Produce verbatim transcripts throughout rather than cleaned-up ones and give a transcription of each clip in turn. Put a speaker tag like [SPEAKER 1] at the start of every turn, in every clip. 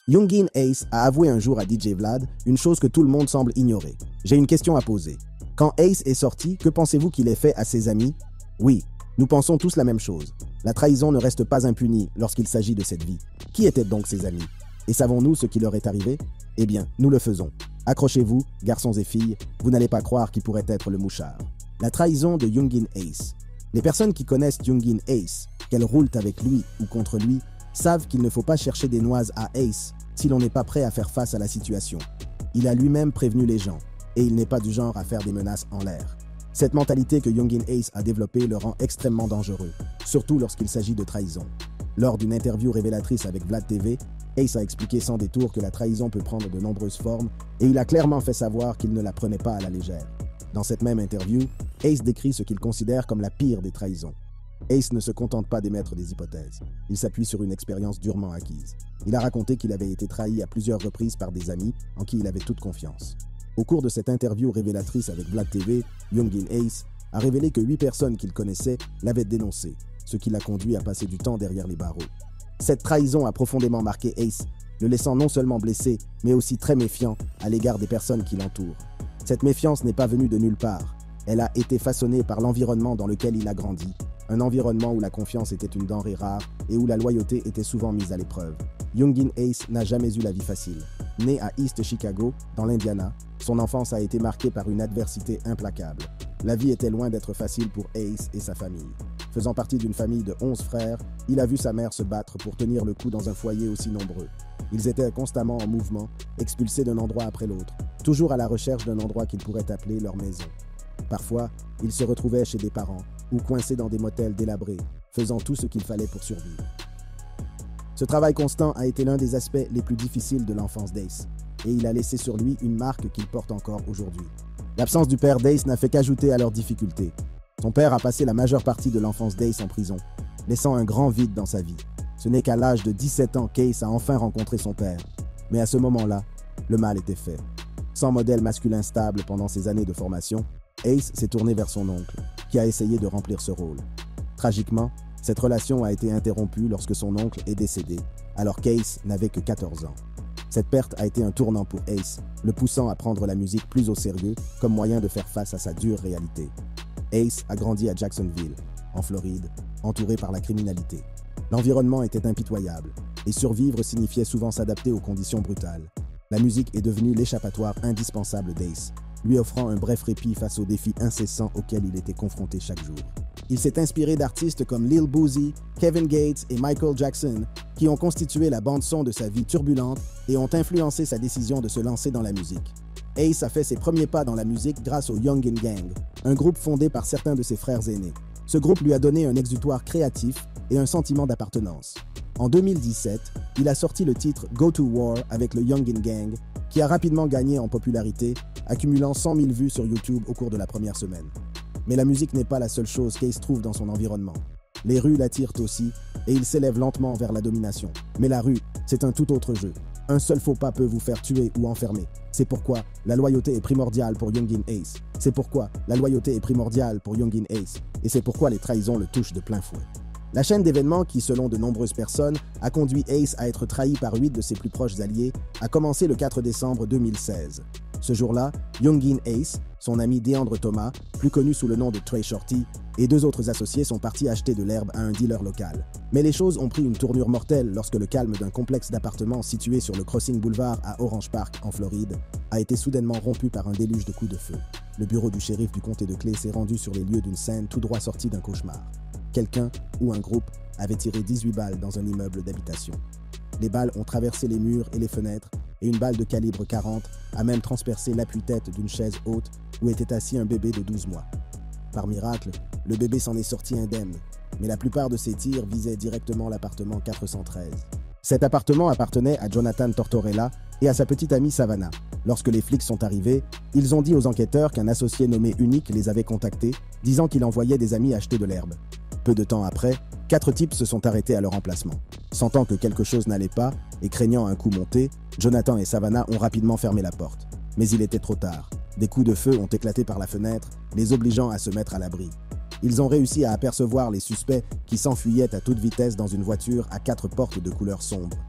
[SPEAKER 1] Youngin Ace a avoué un jour à D J Vlad une chose que tout le monde semble ignorer. J'ai une question à poser. Quand Ace est sorti, que pensez-vous qu'il ait fait à ses amis? Oui, nous pensons tous la même chose. La trahison ne reste pas impunie lorsqu'il s'agit de cette vie. Qui étaient donc ses amis? Et savons-nous ce qui leur est arrivé? Eh bien, nous le faisons. Accrochez-vous, garçons et filles, vous n'allez pas croire qui pourrait être le mouchard. La trahison de Youngin Ace. Les personnes qui connaissent Youngin Ace, qu'elles roulent avec lui ou contre lui, savent qu'il ne faut pas chercher des noises à Ace si l'on n'est pas prêt à faire face à la situation. Il a lui-même prévenu les gens, et il n'est pas du genre à faire des menaces en l'air. Cette mentalité que Youngin Ace a développée le rend extrêmement dangereux, surtout lorsqu'il s'agit de trahison. Lors d'une interview révélatrice avec Vlad T V, Ace a expliqué sans détour que la trahison peut prendre de nombreuses formes et il a clairement fait savoir qu'il ne la prenait pas à la légère. Dans cette même interview, Ace décrit ce qu'il considère comme la pire des trahisons. Ace ne se contente pas d'émettre des hypothèses. Il s'appuie sur une expérience durement acquise. Il a raconté qu'il avait été trahi à plusieurs reprises par des amis en qui il avait toute confiance. Au cours de cette interview révélatrice avec Vlad T V, Youngin Ace a révélé que huit personnes qu'il connaissait l'avaient dénoncé, ce qui l'a conduit à passer du temps derrière les barreaux. Cette trahison a profondément marqué Ace, le laissant non seulement blessé, mais aussi très méfiant à l'égard des personnes qui l'entourent. Cette méfiance n'est pas venue de nulle part. Elle a été façonnée par l'environnement dans lequel il a grandi, un environnement où la confiance était une denrée rare et où la loyauté était souvent mise à l'épreuve. Youngin Ace n'a jamais eu la vie facile. Né à East Chicago, dans l'Indiana, son enfance a été marquée par une adversité implacable. La vie était loin d'être facile pour Ace et sa famille. Faisant partie d'une famille de onze frères, il a vu sa mère se battre pour tenir le coup dans un foyer aussi nombreux. Ils étaient constamment en mouvement, expulsés d'un endroit après l'autre, toujours à la recherche d'un endroit qu'ils pourraient appeler leur maison. Parfois, ils se retrouvaient chez des parents ou coincés dans des motels délabrés, faisant tout ce qu'il fallait pour survivre. Ce travail constant a été l'un des aspects les plus difficiles de l'enfance d'Ace, et il a laissé sur lui une marque qu'il porte encore aujourd'hui. L'absence du père d'Ace n'a fait qu'ajouter à leurs difficultés. Son père a passé la majeure partie de l'enfance d'Ace en prison, laissant un grand vide dans sa vie. Ce n'est qu'à l'âge de dix-sept ans qu'Ace a enfin rencontré son père. Mais à ce moment-là, le mal était fait. Sans modèle masculin stable pendant ses années de formation, Ace s'est tourné vers son oncle, qui a essayé de remplir ce rôle. Tragiquement, cette relation a été interrompue lorsque son oncle est décédé, alors qu'Ace n'avait que quatorze ans. Cette perte a été un tournant pour Ace, le poussant à prendre la musique plus au sérieux comme moyen de faire face à sa dure réalité. Ace a grandi à Jacksonville, en Floride, entouré par la criminalité. L'environnement était impitoyable, et survivre signifiait souvent s'adapter aux conditions brutales. La musique est devenue l'échappatoire indispensable d'Ace, lui offrant un bref répit face aux défis incessants auxquels il était confronté chaque jour. Il s'est inspiré d'artistes comme Lil Boosie, Kevin Gates et Michael Jackson, qui ont constitué la bande-son de sa vie turbulente et ont influencé sa décision de se lancer dans la musique. Ace a fait ses premiers pas dans la musique grâce au Youngin Gang, un groupe fondé par certains de ses frères aînés. Ce groupe lui a donné un exutoire créatif et un sentiment d'appartenance. En deux mille dix-sept, il a sorti le titre Go to War avec le Youngin Gang, qui a rapidement gagné en popularité, accumulant cent mille vues sur YouTube au cours de la première semaine. Mais la musique n'est pas la seule chose qu'Ace trouve dans son environnement. Les rues l'attirent aussi, et il s'élève lentement vers la domination. Mais la rue, c'est un tout autre jeu. Un seul faux pas peut vous faire tuer ou enfermer. C'est pourquoi la loyauté est primordiale pour Youngin Ace. C'est pourquoi la loyauté est primordiale pour Youngin Ace. Et c'est pourquoi les trahisons le touchent de plein fouet. La chaîne d'événements qui, selon de nombreuses personnes, a conduit Ace à être trahi par huit de ses plus proches alliés, a commencé le quatre décembre deux mille seize. Ce jour-là, Youngin Ace, son ami Deandre Thomas, plus connu sous le nom de Trey Shorty, et deux autres associés sont partis acheter de l'herbe à un dealer local. Mais les choses ont pris une tournure mortelle lorsque le calme d'un complexe d'appartements situé sur le Crossing Boulevard à Orange Park, en Floride, a été soudainement rompu par un déluge de coups de feu. Le bureau du shérif du comté de Clay s'est rendu sur les lieux d'une scène tout droit sortie d'un cauchemar. Quelqu'un, ou un groupe, avait tiré dix-huit balles dans un immeuble d'habitation. Les balles ont traversé les murs et les fenêtres, et une balle de calibre quarante a même transpercé l'appui-tête d'une chaise haute où était assis un bébé de douze mois. Par miracle, le bébé s'en est sorti indemne, mais la plupart de ces tirs visaient directement l'appartement quatre cent treize. Cet appartement appartenait à Jonathan Tortorella et à sa petite amie Savannah. Lorsque les flics sont arrivés, ils ont dit aux enquêteurs qu'un associé nommé Unique les avait contactés, disant qu'il envoyait des amis acheter de l'herbe. Peu de temps après, quatre types se sont arrêtés à leur emplacement. Sentant que quelque chose n'allait pas et craignant un coup monté, Jonathan et Savannah ont rapidement fermé la porte. Mais il était trop tard. Des coups de feu ont éclaté par la fenêtre, les obligeant à se mettre à l'abri. Ils ont réussi à apercevoir les suspects qui s'enfuyaient à toute vitesse dans une voiture à quatre portes de couleur sombre.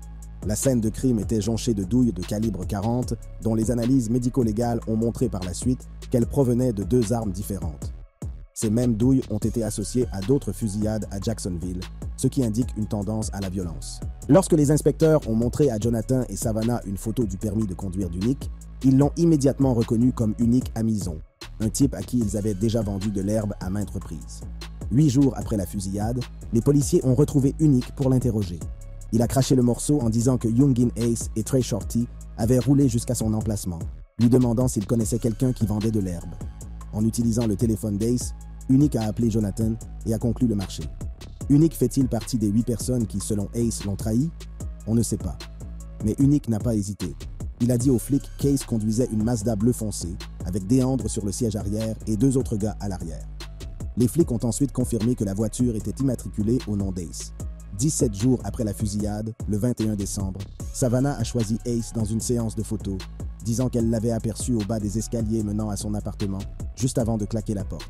[SPEAKER 1] La scène de crime était jonchée de douilles de calibre quarante, dont les analyses médico-légales ont montré par la suite qu'elles provenaient de deux armes différentes. Ces mêmes douilles ont été associées à d'autres fusillades à Jacksonville, ce qui indique une tendance à la violence. Lorsque les inspecteurs ont montré à Jonathan et Savannah une photo du permis de conduire d'Unique, ils l'ont immédiatement reconnu comme Unique Amison, un type à qui ils avaient déjà vendu de l'herbe à maintes reprises. Huit jours après la fusillade, les policiers ont retrouvé Unique pour l'interroger. Il a craché le morceau en disant que Youngin Ace et Trey Shorty avaient roulé jusqu'à son emplacement, lui demandant s'il connaissait quelqu'un qui vendait de l'herbe. En utilisant le téléphone d'Ace, Unique a appelé Jonathan et a conclu le marché. Unique fait-il partie des huit personnes qui, selon Ace, l'ont trahi? On ne sait pas. Mais Unique n'a pas hésité. Il a dit aux flics qu'Ace conduisait une Mazda bleu foncé, avec Déandre sur le siège arrière et deux autres gars à l'arrière. Les flics ont ensuite confirmé que la voiture était immatriculée au nom d'Ace. dix-sept jours après la fusillade, le vingt et un décembre, Savannah a choisi Ace dans une séance de photos, disant qu'elle l'avait aperçu au bas des escaliers menant à son appartement, juste avant de claquer la porte.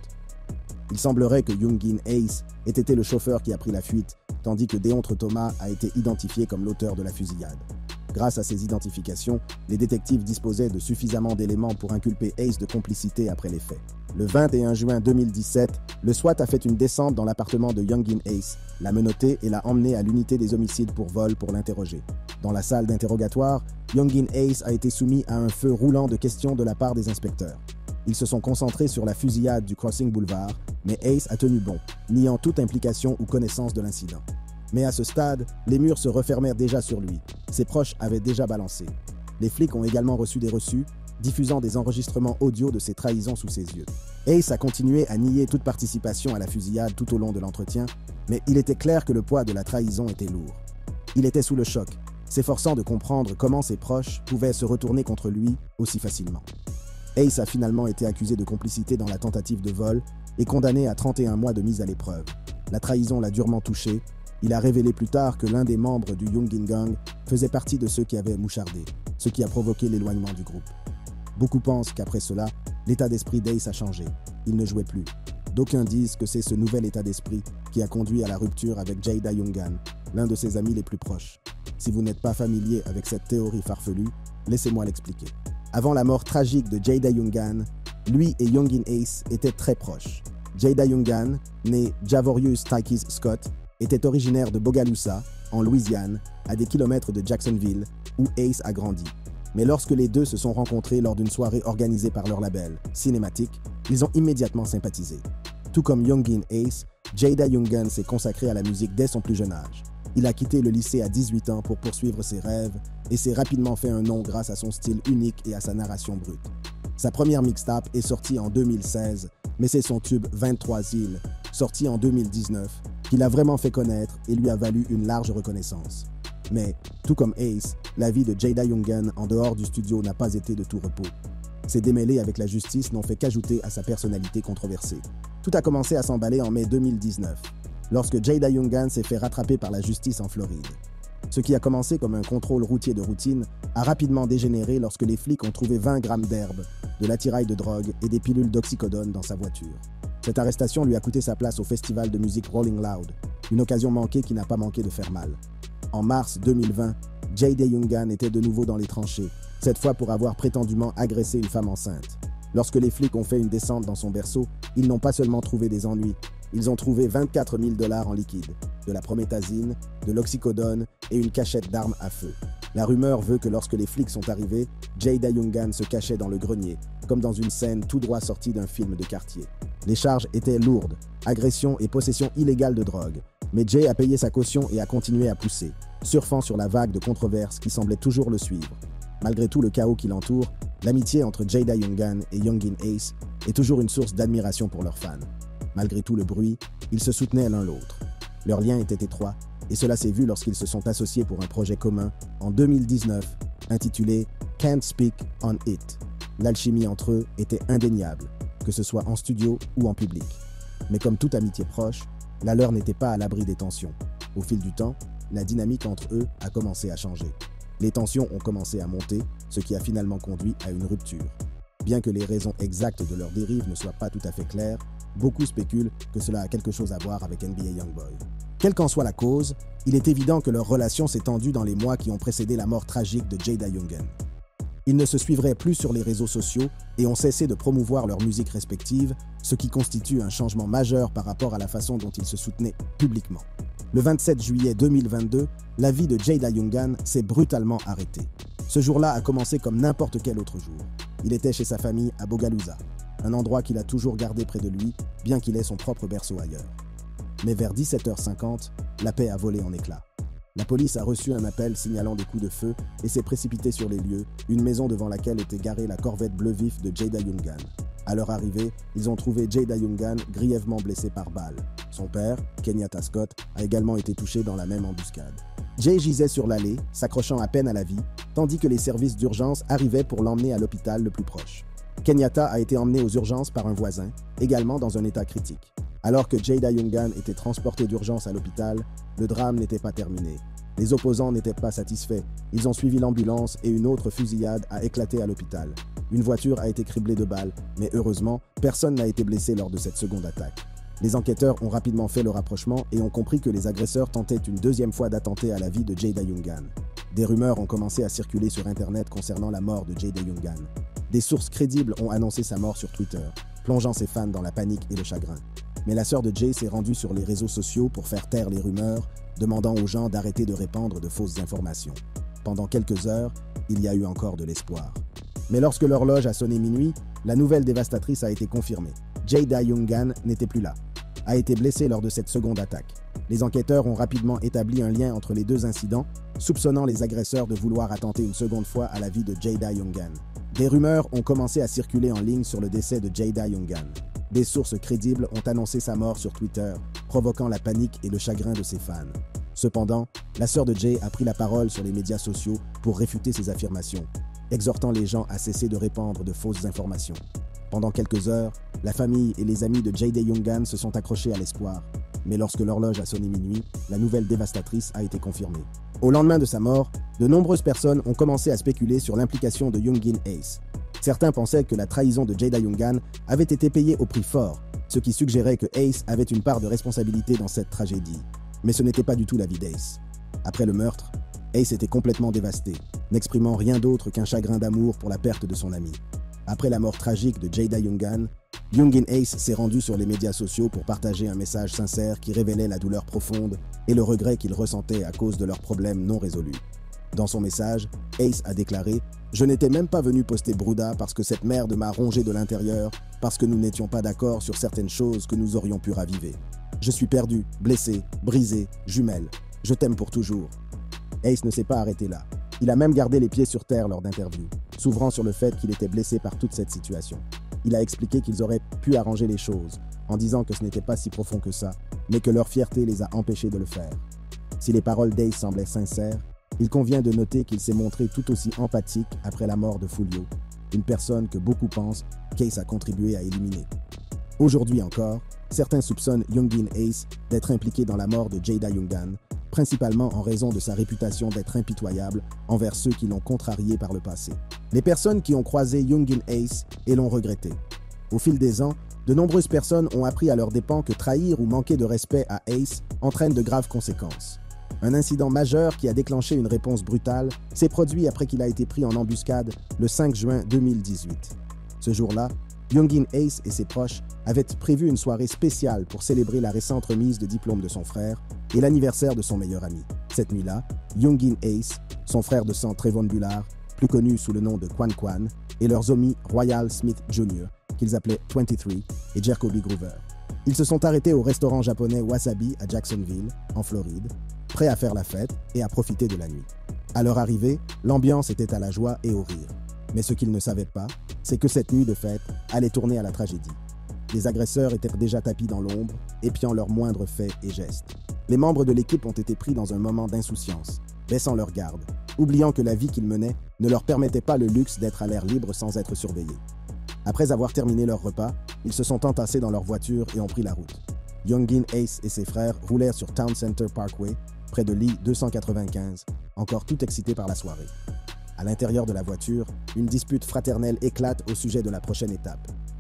[SPEAKER 1] Il semblerait que Youngin Ace ait été le chauffeur qui a pris la fuite, tandis que Déontre Thomas a été identifié comme l'auteur de la fusillade. Grâce à ces identifications, les détectives disposaient de suffisamment d'éléments pour inculper Ace de complicité après les faits. Le vingt et un juin deux mille dix-sept, le SWAT a fait une descente dans l'appartement de Youngin Ace, l'a menotté et l'a emmené à l'unité des homicides pour vol pour l'interroger. Dans la salle d'interrogatoire, Youngin Ace a été soumis à un feu roulant de questions de la part des inspecteurs. Ils se sont concentrés sur la fusillade du Crossing Boulevard, mais Ace a tenu bon, niant toute implication ou connaissance de l'incident. Mais à ce stade, les murs se refermèrent déjà sur lui. Ses proches avaient déjà balancé. Les flics ont également reçu des reçus, diffusant des enregistrements audio de ses trahisons sous ses yeux. Ace a continué à nier toute participation à la fusillade tout au long de l'entretien, mais il était clair que le poids de la trahison était lourd. Il était sous le choc, s'efforçant de comprendre comment ses proches pouvaient se retourner contre lui aussi facilement. Ace a finalement été accusé de complicité dans la tentative de vol et condamné à trente et un mois de mise à l'épreuve. La trahison l'a durement touché. Il a révélé plus tard que l'un des membres du Youngin Gang faisait partie de ceux qui avaient mouchardé, ce qui a provoqué l'éloignement du groupe. Beaucoup pensent qu'après cela, l'état d'esprit d'Ace a changé. Il ne jouait plus. D'aucuns disent que c'est ce nouvel état d'esprit qui a conduit à la rupture avec Jada Youngan, l'un de ses amis les plus proches. Si vous n'êtes pas familier avec cette théorie farfelue, laissez-moi l'expliquer. Avant la mort tragique de Jada Youngan, lui et Youngin Ace étaient très proches. Jada Youngan, né Javorius Tykes Scott, était originaire de Bogalusa, en Louisiane, à des kilomètres de Jacksonville, où Ace a grandi. Mais lorsque les deux se sont rencontrés lors d'une soirée organisée par leur label, Cinematic, ils ont immédiatement sympathisé. Tout comme Youngin Ace, Jada Youngan s'est consacré à la musique dès son plus jeune âge. Il a quitté le lycée à dix-huit ans pour poursuivre ses rêves et s'est rapidement fait un nom grâce à son style unique et à sa narration brute. Sa première mixtape est sortie en deux mille seize, mais c'est son tube vingt-trois îles, sorti en deux mille dix-neuf, qui l'a vraiment fait connaître et lui a valu une large reconnaissance. Mais, tout comme Ace, la vie de Jada Youngan en dehors du studio n'a pas été de tout repos. Ses démêlés avec la justice n'ont fait qu'ajouter à sa personnalité controversée. Tout a commencé à s'emballer en mai deux mille dix-neuf, lorsque Jada Youngan s'est fait rattraper par la justice en Floride. Ce qui a commencé comme un contrôle routier de routine a rapidement dégénéré lorsque les flics ont trouvé vingt grammes d'herbe, de l'attirail de drogue et des pilules d'oxycodone dans sa voiture. Cette arrestation lui a coûté sa place au festival de musique Rolling Loud, une occasion manquée qui n'a pas manqué de faire mal. En mars deux mille vingt, Jada Youngan était de nouveau dans les tranchées, cette fois pour avoir prétendument agressé une femme enceinte. Lorsque les flics ont fait une descente dans son berceau, ils n'ont pas seulement trouvé des ennuis, ils ont trouvé vingt-quatre mille dollars en liquide, de la prométhazine, de l'oxycodone et une cachette d'armes à feu. La rumeur veut que lorsque les flics sont arrivés, Jada Youngan se cachait dans le grenier, comme dans une scène tout droit sortie d'un film de quartier. Les charges étaient lourdes, agression et possession illégale de drogue, mais Jay a payé sa caution et a continué à pousser, surfant sur la vague de controverses qui semblait toujours le suivre. Malgré tout le chaos qui l'entoure, l'amitié entre Jada Youngan et Youngin Ace est toujours une source d'admiration pour leurs fans. Malgré tout le bruit, ils se soutenaient l'un l'autre. Leur lien était étroit, et cela s'est vu lorsqu'ils se sont associés pour un projet commun en deux mille dix-neuf, intitulé « Can't Speak on It ». L'alchimie entre eux était indéniable, que ce soit en studio ou en public. Mais comme toute amitié proche, la leur n'était pas à l'abri des tensions. Au fil du temps, la dynamique entre eux a commencé à changer. Les tensions ont commencé à monter, ce qui a finalement conduit à une rupture. Bien que les raisons exactes de leur dérive ne soient pas tout à fait claires, beaucoup spéculent que cela a quelque chose à voir avec N B A Youngboy. Quelle qu'en soit la cause, il est évident que leur relation s'est tendue dans les mois qui ont précédé la mort tragique de Jada Youngan. Ils ne se suivraient plus sur les réseaux sociaux et ont cessé de promouvoir leur musique respective, ce qui constitue un changement majeur par rapport à la façon dont ils se soutenaient publiquement. Le vingt-sept juillet deux mille vingt-deux, la vie de Jada Youngan s'est brutalement arrêtée. Ce jour-là a commencé comme n'importe quel autre jour. Il était chez sa famille à Bogalusa, un endroit qu'il a toujours gardé près de lui, bien qu'il ait son propre berceau ailleurs. Mais vers dix-sept heures cinquante, la paix a volé en éclats. La police a reçu un appel signalant des coups de feu et s'est précipitée sur les lieux, une maison devant laquelle était garée la corvette bleu vif de Jada Youngan. À leur arrivée, ils ont trouvé Jada Youngan grièvement blessé par balle. Son père, Kenyatta Scott, a également été touché dans la même embuscade. Jay gisait sur l'allée, s'accrochant à peine à la vie, tandis que les services d'urgence arrivaient pour l'emmener à l'hôpital le plus proche. Kenyatta a été emmené aux urgences par un voisin, également dans un état critique. Alors que Jada Youngan était transporté d'urgence à l'hôpital, le drame n'était pas terminé. Les opposants n'étaient pas satisfaits. Ils ont suivi l'ambulance et une autre fusillade a éclaté à l'hôpital. Une voiture a été criblée de balles, mais heureusement, personne n'a été blessé lors de cette seconde attaque. Les enquêteurs ont rapidement fait le rapprochement et ont compris que les agresseurs tentaient une deuxième fois d'attenter à la vie de Jada Youngan. Des rumeurs ont commencé à circuler sur Internet concernant la mort de Jada Youngan. Des sources crédibles ont annoncé sa mort sur Twitter, plongeant ses fans dans la panique et le chagrin. Mais la sœur de Jay s'est rendue sur les réseaux sociaux pour faire taire les rumeurs, demandant aux gens d'arrêter de répandre de fausses informations. Pendant quelques heures, il y a eu encore de l'espoir. Mais lorsque l'horloge a sonné minuit, la nouvelle dévastatrice a été confirmée. Jada Youngan n'était plus là, a été blessée lors de cette seconde attaque. Les enquêteurs ont rapidement établi un lien entre les deux incidents, soupçonnant les agresseurs de vouloir attenter une seconde fois à la vie de Jada Youngan. Des rumeurs ont commencé à circuler en ligne sur le décès de Jada Youngan. Des sources crédibles ont annoncé sa mort sur Twitter, provoquant la panique et le chagrin de ses fans. Cependant, la sœur de Jay a pris la parole sur les médias sociaux pour réfuter ces affirmations, exhortant les gens à cesser de répandre de fausses informations. Pendant quelques heures, la famille et les amis de Jada Youngan se sont accrochés à l'espoir. Mais lorsque l'horloge a sonné minuit, la nouvelle dévastatrice a été confirmée. Au lendemain de sa mort, de nombreuses personnes ont commencé à spéculer sur l'implication de Youngin Ace. Certains pensaient que la trahison de Jada Youngan avait été payée au prix fort, ce qui suggérait que Ace avait une part de responsabilité dans cette tragédie. Mais ce n'était pas du tout l'avis d'Ace. Après le meurtre, Ace était complètement dévasté, n'exprimant rien d'autre qu'un chagrin d'amour pour la perte de son ami. Après la mort tragique de Jada Youngan, Youngin Ace s'est rendu sur les médias sociaux pour partager un message sincère qui révélait la douleur profonde et le regret qu'il ressentait à cause de leurs problèmes non résolus. Dans son message, Ace a déclaré « Je n'étais même pas venu poster Bruda parce que cette merde m'a rongé de l'intérieur, parce que nous n'étions pas d'accord sur certaines choses que nous aurions pu raviver. Je suis perdu, blessé, brisé, jumelle. Je t'aime pour toujours. » Ace ne s'est pas arrêté là. Il a même gardé les pieds sur terre lors d'interviews, s'ouvrant sur le fait qu'il était blessé par toute cette situation. Il a expliqué qu'ils auraient pu arranger les choses, en disant que ce n'était pas si profond que ça, mais que leur fierté les a empêchés de le faire. Si les paroles d'Ace semblaient sincères, il convient de noter qu'il s'est montré tout aussi empathique après la mort de Fulio, une personne que beaucoup pensent qu'Ace a contribué à éliminer. Aujourd'hui encore, certains soupçonnent Youngin Ace d'être impliqué dans la mort de Jada Youngan, principalement en raison de sa réputation d'être impitoyable envers ceux qui l'ont contrarié par le passé. Les personnes qui ont croisé Youngin Ace et l'ont regretté. Au fil des ans, de nombreuses personnes ont appris à leurs dépens que trahir ou manquer de respect à Ace entraîne de graves conséquences. Un incident majeur qui a déclenché une réponse brutale s'est produit après qu'il a été pris en embuscade le cinq juin deux mille dix-huit. Ce jour-là, Youngin Ace et ses proches avaient prévu une soirée spéciale pour célébrer la récente remise de diplôme de son frère et l'anniversaire de son meilleur ami. Cette nuit-là, Youngin Ace, son frère de sang Trevon Bullard, plus connu sous le nom de Quan Quan, et leurs amis Royal Smith Junior, qu'ils appelaient vingt-trois, et Jacoby Groover. Ils se sont arrêtés au restaurant japonais Wasabi à Jacksonville, en Floride, prêts à faire la fête et à profiter de la nuit. À leur arrivée, l'ambiance était à la joie et au rire. Mais ce qu'ils ne savaient pas, c'est que cette nuit de fête allait tourner à la tragédie. Les agresseurs étaient déjà tapis dans l'ombre, épiant leurs moindres faits et gestes. Les membres de l'équipe ont été pris dans un moment d'insouciance, baissant leur garde, oubliant que la vie qu'ils menaient ne leur permettait pas le luxe d'être à l'air libre sans être surveillés. Après avoir terminé leur repas, ils se sont entassés dans leur voiture et ont pris la route. Youngin Ace et ses frères roulèrent sur Town Center Parkway, près de l'I deux cent quatre-vingt-quinze, encore tout excités par la soirée. À l'intérieur de la voiture, une dispute fraternelle éclate au sujet de la prochaine étape.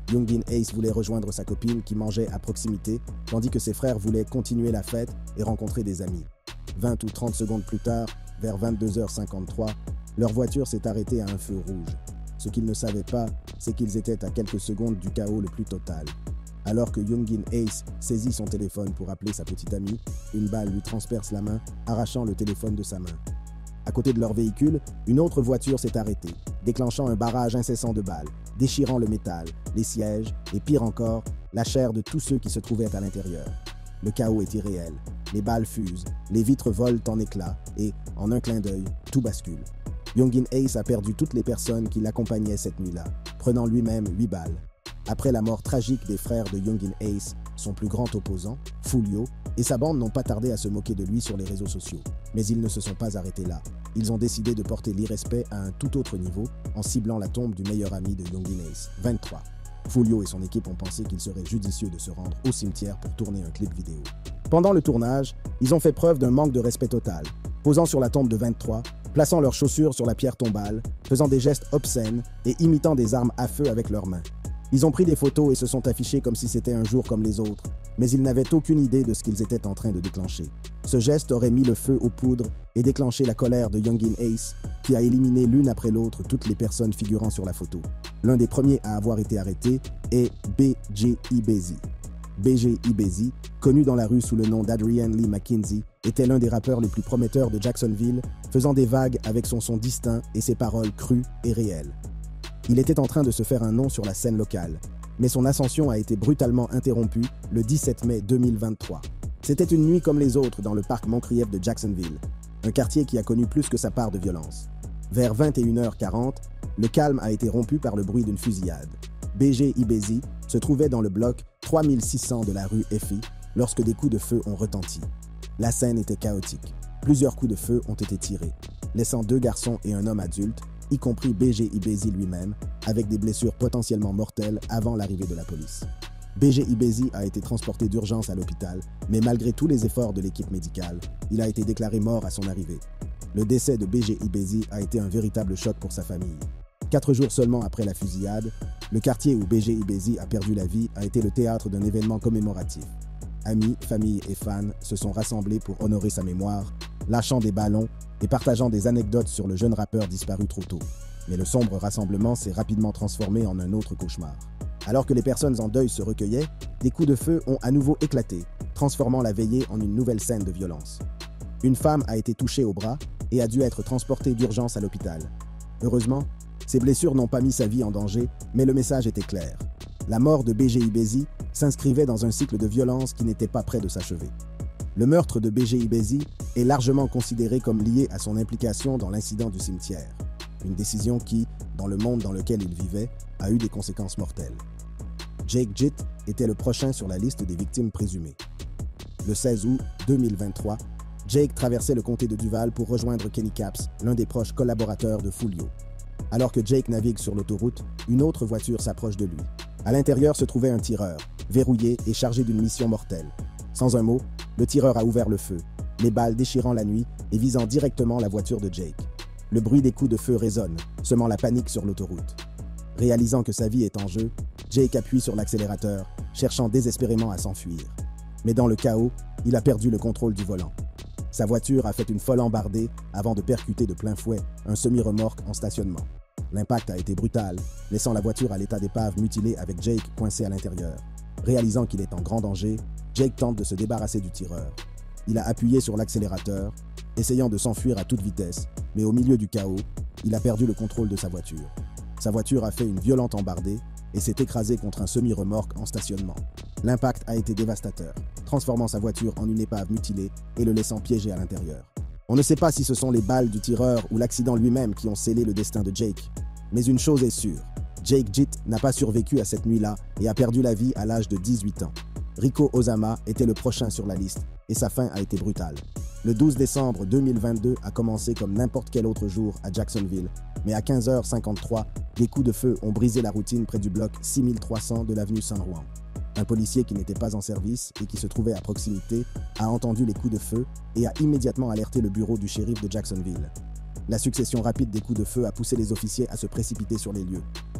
[SPEAKER 1] Youngin Ace voulait rejoindre sa copine qui mangeait à proximité, tandis que ses frères voulaient continuer la fête et rencontrer des amis. vingt ou trente secondes plus tard, vers vingt-deux heures cinquante-trois, leur voiture s'est arrêtée à un feu rouge. Ce qu'ils ne savaient pas, c'est qu'ils étaient à quelques secondes du chaos le plus total. Alors que Youngin Ace saisit son téléphone pour appeler sa petite amie, une balle lui transperce la main, arrachant le téléphone de sa main. À côté de leur véhicule, une autre voiture s'est arrêtée, déclenchant un barrage incessant de balles, déchirant le métal, les sièges et pire encore, la chair de tous ceux qui se trouvaient à l'intérieur. Le chaos est irréel, les balles fusent, les vitres volent en éclats et, en un clin d'œil, tout bascule. Youngin Ace a perdu toutes les personnes qui l'accompagnaient cette nuit-là, prenant lui-même huit balles. Après la mort tragique des frères de Youngin Ace, son plus grand opposant, Foolio, et sa bande n'ont pas tardé à se moquer de lui sur les réseaux sociaux. Mais ils ne se sont pas arrêtés là. Ils ont décidé de porter l'irrespect à un tout autre niveau en ciblant la tombe du meilleur ami de Youngin Ace, vingt-trois. Foolio et son équipe ont pensé qu'il serait judicieux de se rendre au cimetière pour tourner un clip vidéo. Pendant le tournage, ils ont fait preuve d'un manque de respect total, posant sur la tombe de vingt-trois, plaçant leurs chaussures sur la pierre tombale, faisant des gestes obscènes et imitant des armes à feu avec leurs mains. Ils ont pris des photos et se sont affichés comme si c'était un jour comme les autres, mais ils n'avaient aucune idée de ce qu'ils étaient en train de déclencher. Ce geste aurait mis le feu aux poudres et déclenché la colère de Youngin Ace, qui a éliminé l'une après l'autre toutes les personnes figurant sur la photo. L'un des premiers à avoir été arrêté est B J Ibezi. B J Ibezi, connu dans la rue sous le nom d'Adrian Lee McKenzie, était l'un des rappeurs les plus prometteurs de Jacksonville, faisant des vagues avec son son distinct et ses paroles crues et réelles. Il était en train de se faire un nom sur la scène locale, mais son ascension a été brutalement interrompue le dix-sept mai deux mille vingt-trois. C'était une nuit comme les autres dans le parc Moncrief de Jacksonville, un quartier qui a connu plus que sa part de violence. Vers vingt et une heures quarante, le calme a été rompu par le bruit d'une fusillade. B J Ibezi se trouvait dans le bloc trois mille six cents de la rue Effie lorsque des coups de feu ont retenti. La scène était chaotique. Plusieurs coups de feu ont été tirés, laissant deux garçons et un homme adulte, y compris B J Ibezi lui-même, avec des blessures potentiellement mortelles avant l'arrivée de la police. B J Ibezi a été transporté d'urgence à l'hôpital, mais malgré tous les efforts de l'équipe médicale, il a été déclaré mort à son arrivée. Le décès de B J Ibezi a été un véritable choc pour sa famille. Quatre jours seulement après la fusillade, le quartier où B J Ibezi a perdu la vie a été le théâtre d'un événement commémoratif. Amis, familles et fans se sont rassemblés pour honorer sa mémoire, lâchant des ballons et partageant des anecdotes sur le jeune rappeur disparu trop tôt. Mais le sombre rassemblement s'est rapidement transformé en un autre cauchemar. Alors que les personnes en deuil se recueillaient, des coups de feu ont à nouveau éclaté, transformant la veillée en une nouvelle scène de violence. Une femme a été touchée au bras et a dû être transportée d'urgence à l'hôpital. Heureusement, ses blessures n'ont pas mis sa vie en danger, mais le message était clair. La mort de B J Ibezi s'inscrivait dans un cycle de violence qui n'était pas près de s'achever. Le meurtre de B J Ibezi est largement considéré comme lié à son implication dans l'incident du cimetière. Une décision qui, dans le monde dans lequel il vivait, a eu des conséquences mortelles. Jake Jitt était le prochain sur la liste des victimes présumées. Le seize août deux mille vingt-trois, Jake traversait le comté de Duval pour rejoindre Kenny Caps, l'un des proches collaborateurs de Foolio. Alors que Jake navigue sur l'autoroute, une autre voiture s'approche de lui. À l'intérieur se trouvait un tireur, verrouillé et chargé d'une mission mortelle. Sans un mot, le tireur a ouvert le feu, les balles déchirant la nuit et visant directement la voiture de Jake. Le bruit des coups de feu résonne, semant la panique sur l'autoroute. Réalisant que sa vie est en jeu, Jake appuie sur l'accélérateur, cherchant désespérément à s'enfuir. Mais dans le chaos, il a perdu le contrôle du volant. Sa voiture a fait une folle embardée avant de percuter de plein fouet un semi-remorque en stationnement. L'impact a été brutal, laissant la voiture à l'état d'épave mutilée avec Jake coincé à l'intérieur. Réalisant qu'il est en grand danger, Jake tente de se débarrasser du tireur. Il a appuyé sur l'accélérateur, essayant de s'enfuir à toute vitesse, mais au milieu du chaos, il a perdu le contrôle de sa voiture. Sa voiture a fait une violente embardée et s'est écrasée contre un semi-remorque en stationnement. L'impact a été dévastateur, transformant sa voiture en une épave mutilée et le laissant piégé à l'intérieur. On ne sait pas si ce sont les balles du tireur ou l'accident lui-même qui ont scellé le destin de Jake. Mais une chose est sûre, Jake Jitt n'a pas survécu à cette nuit-là et a perdu la vie à l'âge de dix-huit ans. Rico Osama était le prochain sur la liste et sa fin a été brutale. Le douze décembre deux mille vingt-deux a commencé comme n'importe quel autre jour à Jacksonville, mais à quinze heures cinquante-trois, des coups de feu ont brisé la routine près du bloc six mille trois cents de l'avenue San Juan. Un policier qui n'était pas en service et qui se trouvait à proximité a entendu les coups de feu et a immédiatement alerté le bureau du shérif de Jacksonville. La succession rapide des coups de feu a poussé les officiers à se précipiter sur les lieux.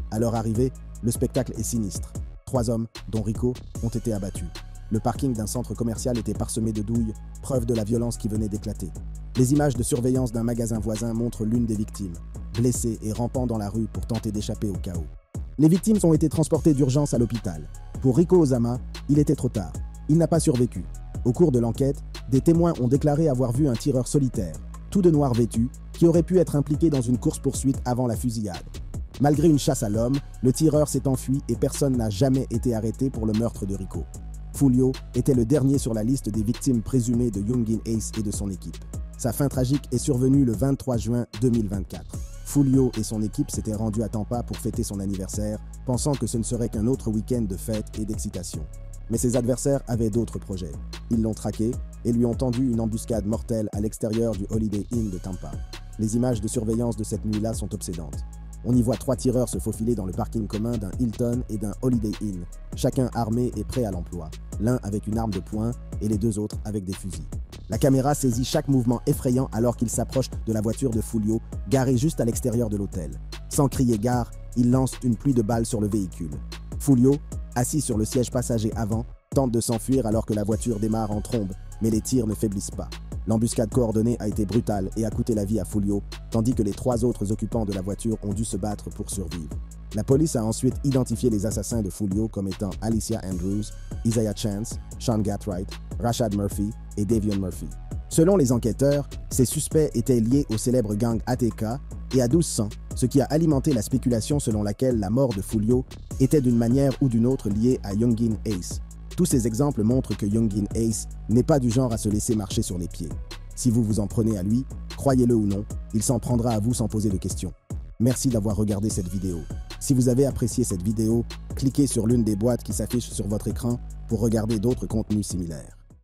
[SPEAKER 1] À leur arrivée, le spectacle est sinistre. Trois hommes, dont Rico, ont été abattus. Le parking d'un centre commercial était parsemé de douilles, preuve de la violence qui venait d'éclater. Les images de surveillance d'un magasin voisin montrent l'une des victimes, blessée et rampant dans la rue pour tenter d'échapper au chaos. Les victimes ont été transportées d'urgence à l'hôpital. Pour Rico Ozama, il était trop tard. Il n'a pas survécu. Au cours de l'enquête, des témoins ont déclaré avoir vu un tireur solitaire, tout de noir vêtu, qui aurait pu être impliqué dans une course-poursuite avant la fusillade. Malgré une chasse à l'homme, le tireur s'est enfui et personne n'a jamais été arrêté pour le meurtre de Rico. Fulio était le dernier sur la liste des victimes présumées de Youngin Ace et de son équipe. Sa fin tragique est survenue le vingt-trois juin deux mille vingt-quatre. Fulio et son équipe s'étaient rendus à Tampa pour fêter son anniversaire, pensant que ce ne serait qu'un autre week-end de fête et d'excitation. Mais ses adversaires avaient d'autres projets. Ils l'ont traqué et lui ont tendu une embuscade mortelle à l'extérieur du Holiday Inn de Tampa. Les images de surveillance de cette nuit-là sont obsédantes. On y voit trois tireurs se faufiler dans le parking commun d'un Hilton et d'un Holiday Inn, chacun armé et prêt à l'emploi, l'un avec une arme de poing et les deux autres avec des fusils. La caméra saisit chaque mouvement effrayant alors qu'il s'approche de la voiture de Fulio, garée juste à l'extérieur de l'hôtel. Sans crier gare, il lance une pluie de balles sur le véhicule. Fulio, assis sur le siège passager avant, tente de s'enfuir alors que la voiture démarre en trombe, mais les tirs ne faiblissent pas. L'embuscade coordonnée a été brutale et a coûté la vie à Fulio, tandis que les trois autres occupants de la voiture ont dû se battre pour survivre. La police a ensuite identifié les assassins de Fulio comme étant Alicia Andrews, Isaiah Chance, Sean Gatright, Rashad Murphy et Davion Murphy. Selon les enquêteurs, ces suspects étaient liés au célèbre gang A T K et à douze cents, ce qui a alimenté la spéculation selon laquelle la mort de Fulio était d'une manière ou d'une autre liée à Youngin Ace. Tous ces exemples montrent que Youngin Ace n'est pas du genre à se laisser marcher sur les pieds. Si vous vous en prenez à lui, croyez-le ou non, il s'en prendra à vous sans poser de questions. Merci d'avoir regardé cette vidéo. Si vous avez apprécié cette vidéo, cliquez sur l'une des boîtes qui s'affichent sur votre écran pour regarder d'autres contenus similaires.